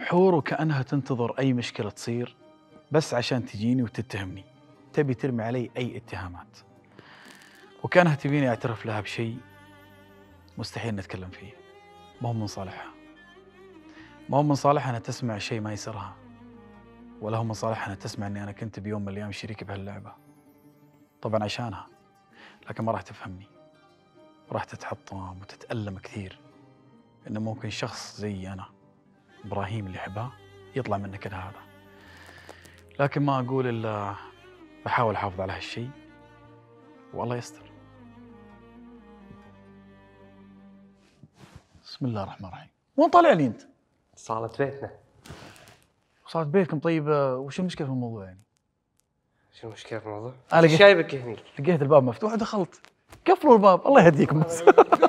حور وكأنها تنتظر أي مشكلة تصير بس عشان تجيني وتتهمني، تبي ترمي علي أي اتهامات، وكأنها تبيني أعترف لها بشيء مستحيل نتكلم فيه. ما هو من صالحها، ما هو من صالحها أنها تسمع شيء ما يسرها، ولا هو من صالحها أنها تسمع أني أنا كنت بيوم من الأيام شريك بهاللعبة. طبعا عشانها، لكن ما راح تفهمني، راح تتحطم وتتألم كثير. إنه ممكن شخص زي أنا إبراهيم اللي يحبها يطلع منه كذا هذا، لكن ما أقول إلا بحاول أحافظ على هالشيء والله يستر. بسم الله الرحمن الرحيم. وين طالع لي أنت؟ صالة بيتنا. صارت بيتكم طيب، وش المشكلة في الموضوع يعني؟ شو المشكلة في الموضوع؟ أنا شايبك هني. لقيت الباب مفتوح ودخلت. قفلوا الباب الله يهديكم بس.